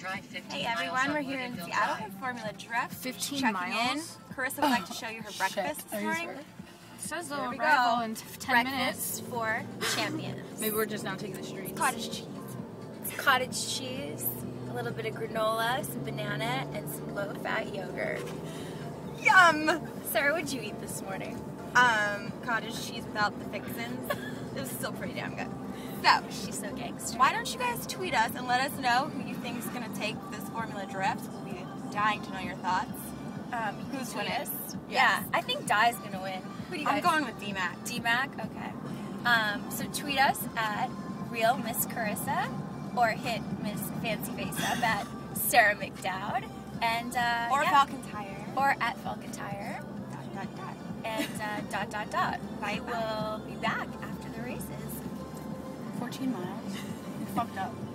Hey everyone, we're here in Seattle for Formula Drift. 15 miles? In. Carissa would like to show you her breakfast this morning. It says they'll There we arrival go. in 10 minutes. Breakfast for champions. Maybe we're just now taking the streets. Cottage cheese. Cottage cheese, a little bit of granola, some banana, and some low-fat yogurt. Yum! Sarah, what'd you eat this morning? Cottage cheese without the fixins. It was still pretty damn good. So, She's so gangster. why don't you guys tweet us and let us know who you think is going to take this Formula Drift? We'll be dying to know your thoughts. Who's tweet winning? us? Yes. Yeah, I think Di's gonna win. Who do you I'm guys? going with D-Mac. D-Mac? Okay. So tweet us at Real Miss Carissa or hit Miss Fancy Face up at Sarah McDowd and Or yeah. Falcon Tire. Or at Falcon Tire And and ... Bye We will be back after the races. 14 miles. You fucked up.